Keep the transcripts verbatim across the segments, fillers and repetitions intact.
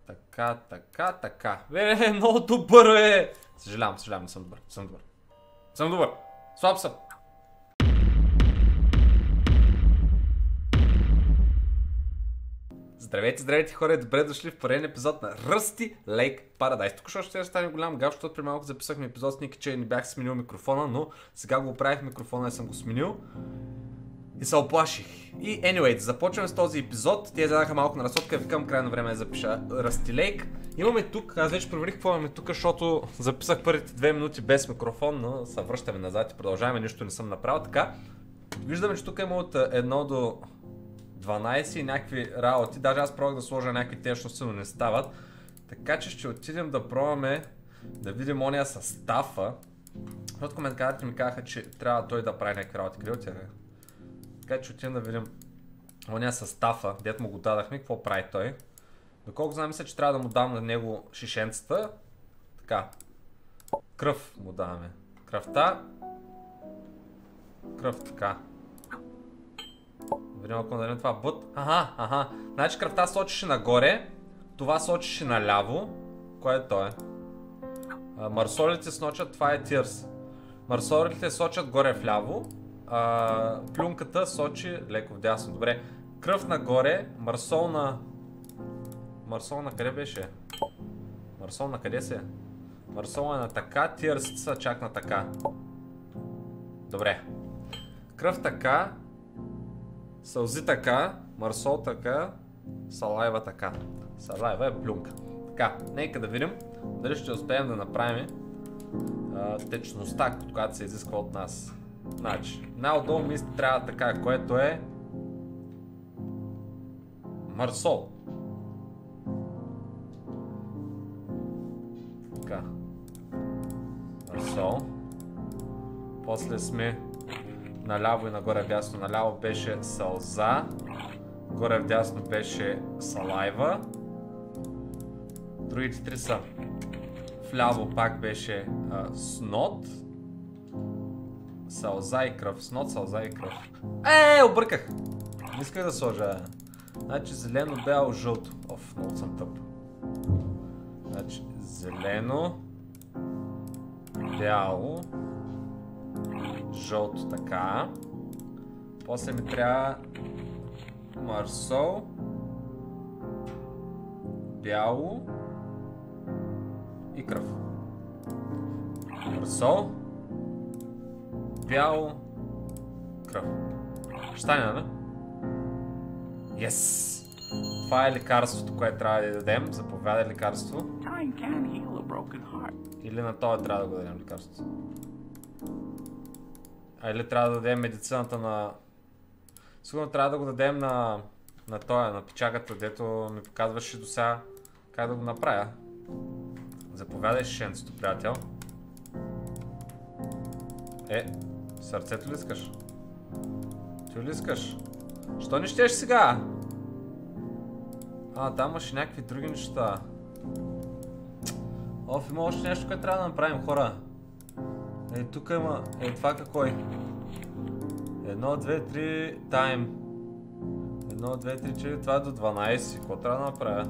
Така, така, така. Бе, много добър е! Съжалявам, съжалявам, не съм добър. Съм добър. Съм добър. Слаб съм. Здравейте, здравейте хора, добре дошли в пореден епизод на Rusty Lake Paradise. Тук ще ще стане голям гав, защото при малко записахме епизод с Ники, че не бях сменил микрофона, но сега го оправих микрофона и съм го сменил. И се оплаших. И anyway, започваме с този епизод. Те зададаха малко на разсотка и викам крайно време да запиша Rusty Lake. Имаме тук, аз вече проверих какво имаме тук, защото записах първите две минути без микрофон, но се връщаме назад и продължаваме, нищо не съм направил. Така, виждаме, че тук има от едно до дванайсет и някакви работи. Даже аз пробвах да сложа някакви течности, но не стават. Така че ще отидем да пробваме да видим ония състава. Защото коментарите ми казаха, че трябва той да прави някакви работи. Къде отиде? Така че отидем да видим ония състава, дето му го дадахме, какво прави той. Доколко знам, мисля, че трябва да му дам на него шишенцата. Така. Кръв му даваме. Кръвта. Кръв, така. Видим ако дадем това бут. Аха, аха. Значи кръвта сочеше нагоре, това сочеше наляво. Кое е то е? Марсолите сочат, това е тирс. Марсолите сочат горе вляво. А, плюнката сочи леко вдясно. Добре. Кръв нагоре, марсол на... Марсол на къде беше? Марсол на къде се? Марсол е на така, тирс са чак на така. Добре. Кръв така. Сълзи така, марсол така, салайва така. Салайва е плюнка. Така, нека да видим дали ще успеем да направим а, течността, която се изисква от нас. Значи, най-отдолу ми трябва така, което е марсол. Така. Марсол. После сме наляво и нагоре вдясно. Наляво беше сълза, горе вдясно беше салайва. Другите три са вляво пак беше а, снот, сълза и кръв. Снот, сълза и кръв. Е, обърках! Не исках да сложа. Значи зелено, бяло, жълто. Оф, много съм тъп. Значи зелено, бяло, жълто, така. После ми трябва марсол, бяло и кръв. Марсол, бяло, кръв. Ще стане, нали? Yes! Това е лекарството, което трябва да дадем. Заповядай лекарство. Или на това трябва да го дадем лекарството. А или трябва да дадем медицината на... Сигурно трябва да го дадем на... на тоя, на печагата, дето ми показваше до сега как да го направя. Заповядай шишенцето, приятел. Е, сърцето ли искаш? Ти ли искаш? Що не щеш сега? А, там имаш някакви други неща. Оф, има още нещо, което трябва да направим, хора. Е, тук има... Е, това какво е? Едно, две, три... Тайм. Едно, две, три, четири... Това е до дванайсет. Какво трябва да направя?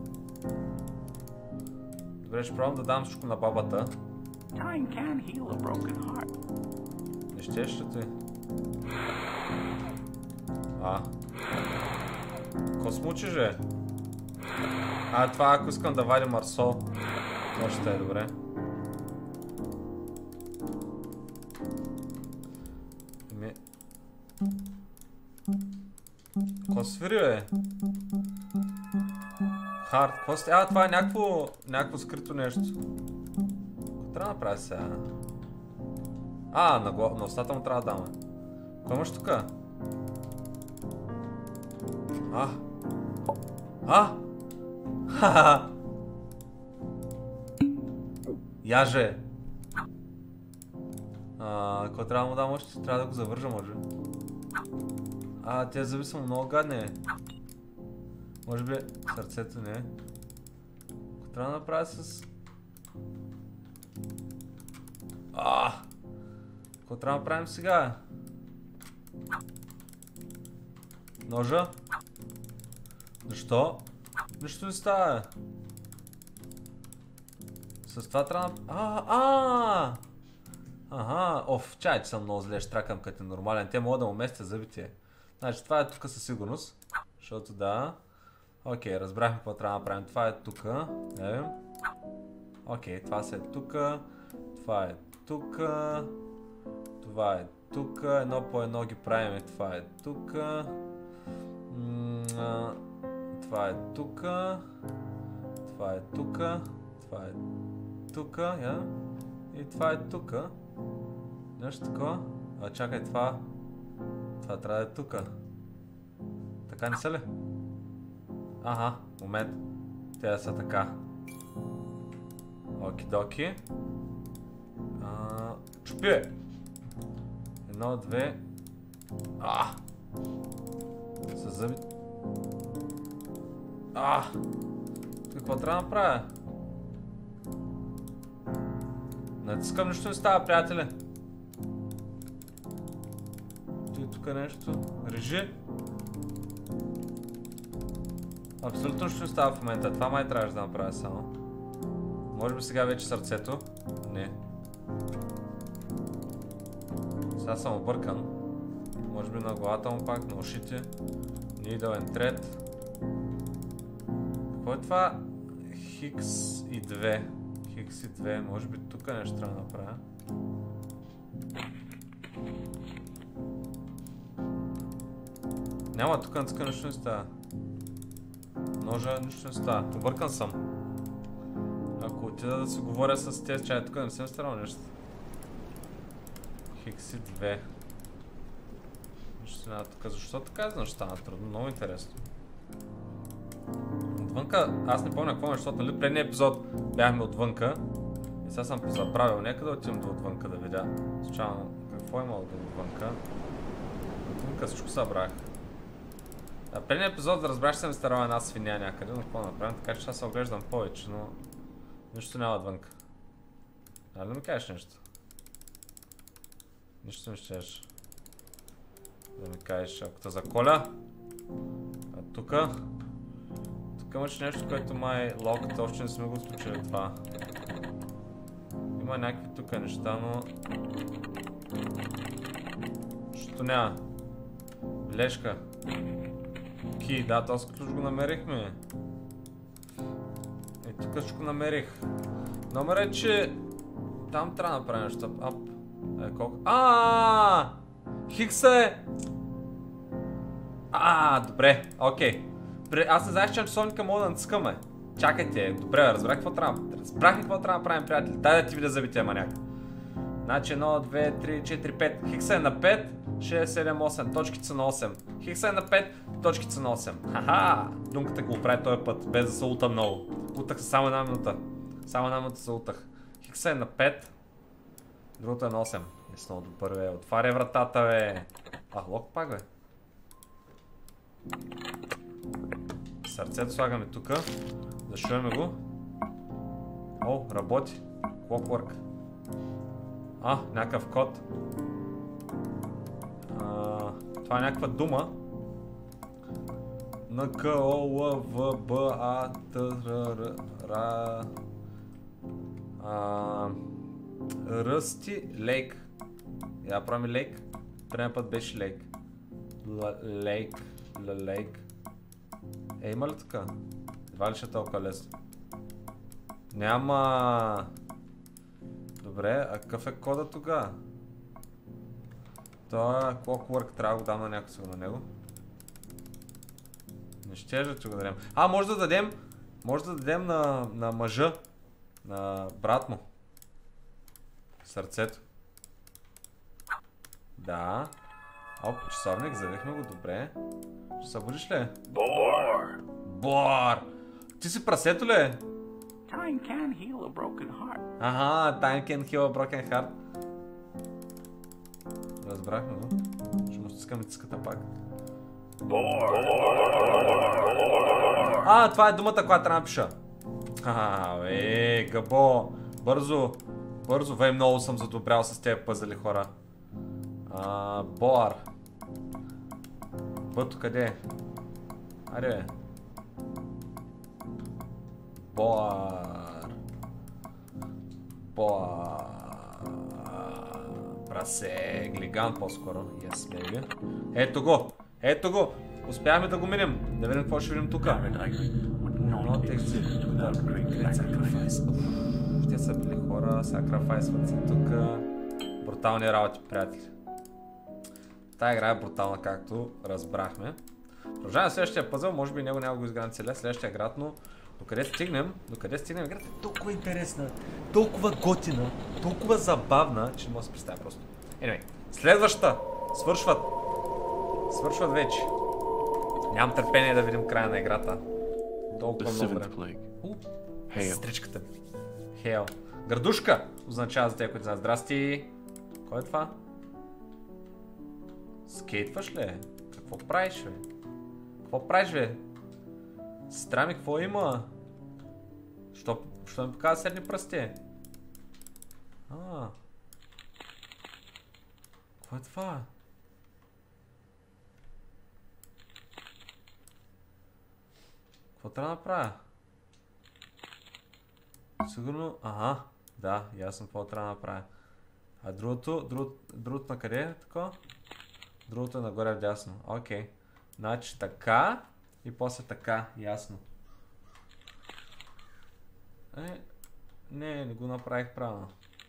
Добре, ще пробвам да дам всичко на бабата. Не щеш ли ти? А. Ко смучиш, бе? А, това ако искам да вадя марсол. Това ще е добре. Еми... Ко свири, бе? Хард, какво сте? А, това е някакво... някакво скрито нещо. Какво трябва да направя сега? А, на, глав... на устата му трябва да даме. Кой имаш тука? А! А! Ха-ха! Яже! А, какво трябва да му дам още? Трябва да го завържа, може. А, тя е зависимо много гадне. Може би сърцето не е. Какво трябва да направя с... А! Какво трябва да направим сега? Ножа? Защо? Нищо не става. С това трябва да... А, а, Ага, оф, чай, че съм много зле, штракам като е нормален. Те могат да му местят зъбите. Значи това е тук със сигурност. Защото да. Окей, разбрахме какво трябва да направим. Това е тук. Е. Окей, това се е тук. Това е тук. Това е тук. Едно по едно ги правим. Това е тук. Това е тук. Това е тук. Това е тук. Я. И това е тук. Нещо такова. А чакай, това. Това трябва да е тук. Така не са ли? Ага, момент. Те да са така. Оки-доки. Чупи бе! Едно, две. А! Със зъби. А! Какво трябва да направя? Натискам, нищо не става, приятели. Ти тук нещо. Режи. Абсолютно нищо не става в момента. Това май трябваше да направя само. Може би сега вече сърцето? Не. Сега съм объркан. Може би на главата му пак, на ушите. Needle and thread. Какво е това? Хикс и две. Хикс и две. Може би тук нещо трябва да направя. Няма, тук натиска нищо не става. Ножа нищо не става. Объркан съм. Ако отида да си говоря с тези чай, тук не съм старал нещо. Хикс и две. Нищо няма тук. Защо така знам, ще стана трудно? Много интересно. Отвънка, аз не помня какво нещо, нали предния епизод бяхме отвънка. И сега съм позабравил. Нека да отидем до отвънка да видя. Случайно, какво е имало до отвънка? Отвънка всичко събрах. А предния епизод разбрах, че съм старал една свиня някъде, но какво направим, така че аз се оглеждам повече, но нищо няма отвънка. Дали да ми кажеш нещо? Нищо не щеш. Да ми кажеш, ако те заколя. А тука. Тук имаш нещо, което май локът още не сме го случили това. Има някакви тук неща, но... Що няма? Бележка. Ки, да, този ключ го намерихме. И тук ще го намерих. Номер е, че... Там трябва да направим нещо. Ап. Е, колко... Аааа! Хикса е! Аа, добре, окей. Аз не знаех, че на часовника мога да натискаме. Чакайте, добре, разбрах какво трябва. Разбрах какво трябва да правим, приятели. Дай да ти видя зъбите, маняк. Значи едно, две, три, четири, пет. Хикса е на пет, шест, седем, осем. Точките са на осем. Хикса е на пет, точките са на осем. Хаха! Думката го прави този път, без да се лута много. Лутах се само една минута. Само една минута се лутах. Хикса е на пет. Другото е на осем. Не си много добър, бе. Отваря вратата, бе. А, лок пак, бе. Сърцето слагаме тук. Зашиваме го. О, работи. Clockwork. А, някакъв код. А, това е някаква дума. Н, К, О, Л, В, Б, А, Т, Р, Р, Р... Ръсти лейк. Я правим лейк. Предния път беше лейк. Лейк. Лейк. Е, има ли така? Едва ли ще е толкова лесно? Няма... Добре, а какъв е кода тогава? Това Clockwork, трябва да го дам на някой сега на него. Не ще да го дадем. А, може да дадем... Може да дадем на, на мъжа. На брат му. Сърцето. Да. Оп, часовник, завихме го, добре. Ще се будиш ли? Bor! Бор! Ти си прасето ли? Time can heal a broken heart. Ага, time can heal a broken heart. Разбрахме го. Ще му стискаме тиската пак. Bor! А, това е думата, която трябва да пиша. Ха, е, гъбо. Бързо. Бързо. Вей, много съм задобрял с тези пъзели, хора. А, Бор. Бъто къде е? Аре, бе. Бор. По... Прасе, глиган по-скоро. Yes, baby. Ето го! Ето го! Успяхме да го минем. Да видим какво ще видим тук. Но тексти. Те са били хора, сакрафайсват се тук. Брутални работи, приятели. Тая игра е брутална, както разбрахме. Продължаваме следващия пъзъл, може би него няма го изгран целя, следващия град, но докъде стигнем, докъде стигнем, играта е толкова интересна, толкова готина, толкова забавна, че не мога да се представя просто. Anyway, следващата, свършват, свършват вече. Нямам търпение да видим края на играта. Толкова много време. Сестричката ми. Хейл. Градушка означава за тези, които знаят. Здрасти. Кой е това? Скейтваш ли? Какво правиш, бе? Какво правиш, бе? Сестра ми, какво има? Що, що ми показва средни пръсти? А. Какво е това? Какво трябва да направя? Сигурно... Ага. Да, ясно какво трябва да направя. А другото, друг, другото на къде е такова? Другото е нагоре вдясно. Окей. Значи така и после така. Ясно. Е, не, не го направих правилно.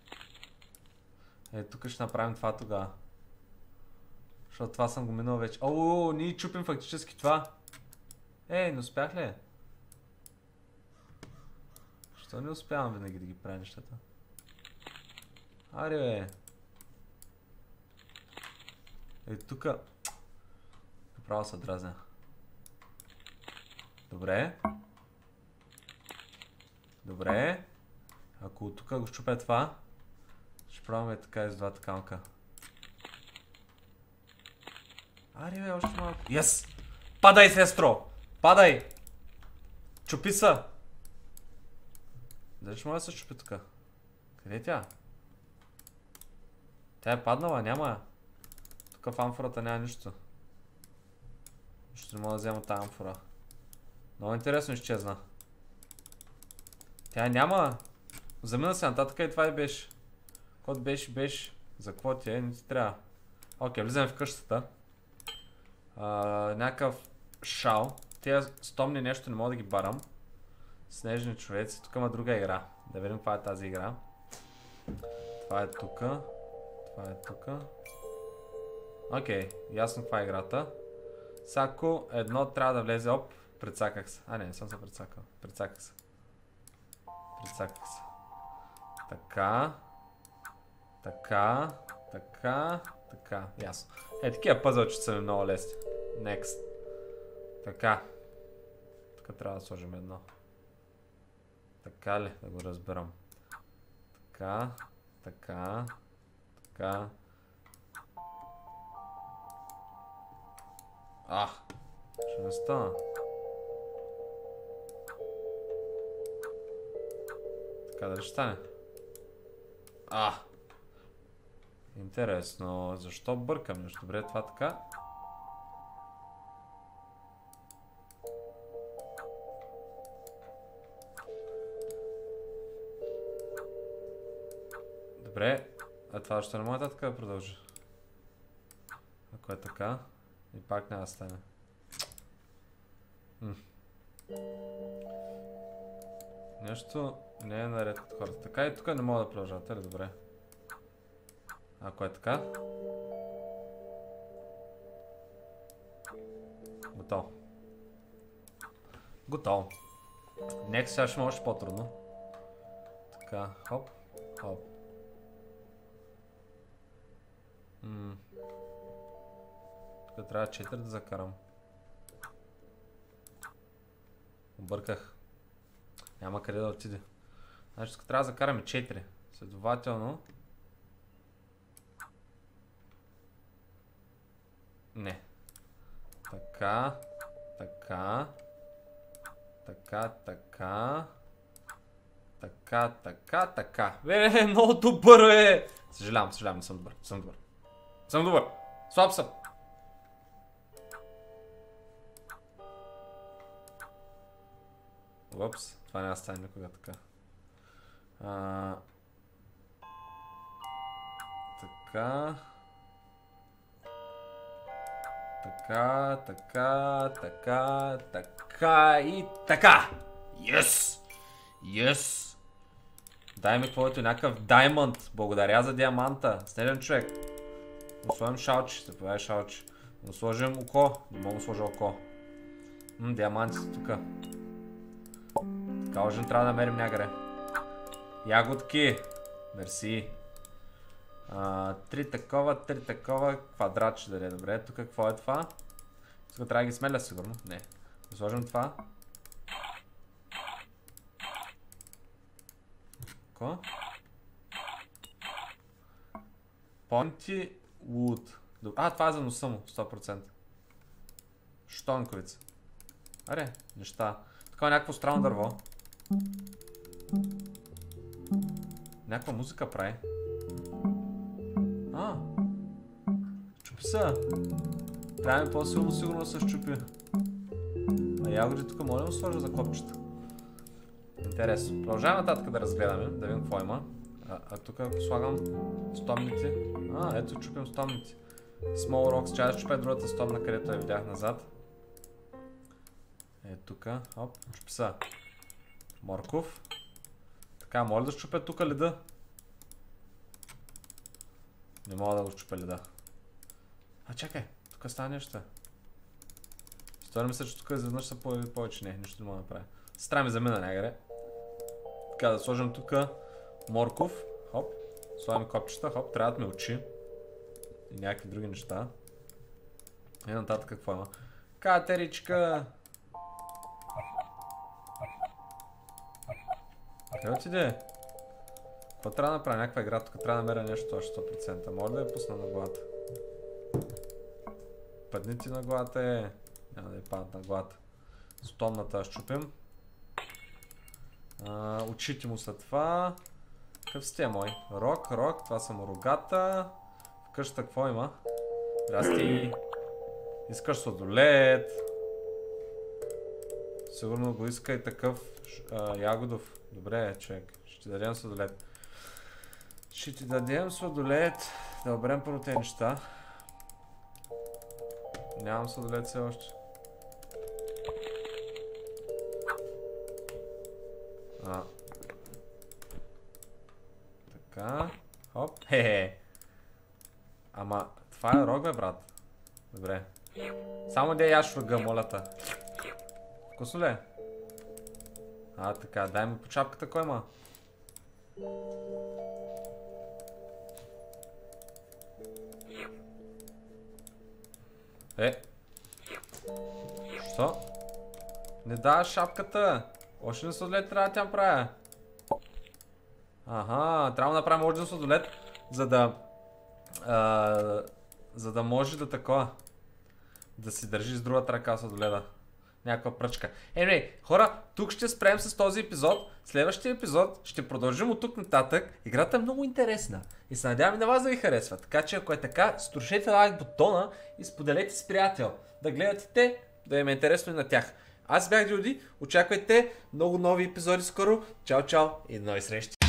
Е, тук ще направим това тогава. Защото това съм го минал вече. О, ние чупим фактически това. Е, не успях ли? Що не успявам винаги да ги правя нещата? Аре, бе. Е, тука... Направо се дразня. Добре. Добре. Ако от тука го щупя това, ще правим така и с двата камъка. Аре, бе, още малко. Yes! Падай, сестро! Падай! Чупи са! Дали ще може да се чупи тука? Къде е тя? Тя е паднала, няма я. Тук в амфората няма нищо. Ще не мога да взема тази амфора. Много интересно изчезна. Тя няма. Замина се нататък и това и беше. Код беше, беше. За какво ти е? Не ти трябва. Окей, влизаме в къщата. А, някакъв шал. Тия стомни нещо не мога да ги барам. Снежни човеци. Тук има друга игра. Да видим каква е тази игра. Това е тука. Това е тука. Окей, ясно каква е играта. Всяко едно трябва да влезе. Оп, прецаках се. А не, не съм се прецакал. Прецаках се. Прецаках се. Така. Така. Така. Така. Ясно. Е, такива пъзълчета са ми много лесни. Next. Така. Тук трябва да сложим едно. Така ли? Да го разберам. Така. Така. Така. А! Ще не стана. Така дали ще стане? А! Интересно, защо бъркам нещо? Добре, това така. Добре, а това ще не може така да продължи. Ако е така, и пак няма да стане. М. Нещо не е наред от хората. Така и тук не мога да продължават, ли? Добре. Ако е така. Готово. Готово. Next сега ще има още по-трудно. Така, хоп, хоп. М. Тук трябва четири да закарам. Обърках. Няма къде да отиде. Значи тук трябва да закараме четири. Следователно... Не. Така. Така. Така, така. Така, така, така. Бе, много добър е! Съжалявам, съжалявам, не съм добър. Съм добър. Съм добър. Слаб съм. Упс, това няма да стане никога така. А, Така. Така, така, така, така и така. Yes! Yes! Дай ми каквото някакъв даймонд. Благодаря за диаманта. Снежен човек. Да сложим шалчи. Да появи шалчи. Да сложим око. Не мога да сложа око. М, диаманти са тука. Така може трябва да намерим някъде. Ягодки. Мерси. А, три такова, три такова. Квадрат ще даде. Добре, тук какво е това? Тук трябва да ги смеля сигурно. Не. Да сложим това. Ко? Понти Wood. А, това е за носа му, сто процента. Штонковица. Аре, неща. Такова някакво странно дърво. Някаква музика прави. А, чупи се. Трябва ми по-силно сигурно да се щупи. А ягоди тук може да сложа за копчета. Интересно. Продължаваме нататък да разгледаме, да видим какво има. А, а тук ако слагам стомните. А, ето чупим стомните. Small Rocks, чай да чупя другата стомна, където я видях назад. Е тук, оп, чупи са. Морков. Така, моля да щупя тук леда. Не мога да го щупя леда. А, чакай, тук става нещо. Стори мисля, че тук изведнъж са появи повече. Не, нищо не мога да направя. Сестра ми замина някъде. Така, да сложим тук морков. Хоп, слагаме копчета, хоп, трябват ми очи. И някакви други неща. И нататък какво има? Катеричка! Къде отиде? Какво трябва да направя? Някаква игра, тук трябва да намеря нещо още сто процента. Може да я пусна на главата. Падни ти на главата е. Няма да я паднат на главата. Стомната щупим. А, очите му са това. Какъв сте мой? Рок, рок, това са му рогата. В къщата какво има? Здрасти. Искаш сладолед. Сигурно го иска и такъв а, ягодов. Добре, човек. Ще ти дадем сладолед. Ще ти дадем сладолед. Да оберем първо тези неща. Нямам сладолед все още. А. Така. Хоп. Хе-хе. Ама, това е рог, бе, брат. Добре. Само да яш рога, моля те. Вкусно ли е? А, така, дай ми по чапката, кой има? Е. Що? Не дава шапката. Още не сладолет трябва да тя направя. Аха, трябва да направим още сладолет, за да... А, за да може да такова. Да си държи с другата ръка сладоледа. Някаква пръчка. Ей, хора, тук ще спрем с този епизод. Следващия епизод ще продължим от тук нататък. Играта е много интересна и се надявам и на вас да ви харесва. Така че ако е така, струшете лайк бутона и споделете с приятел. Да гледате те, да им е интересно и на тях. Аз бях Джуди, очаквайте много нови епизоди скоро. Чао, чао и до нови срещи.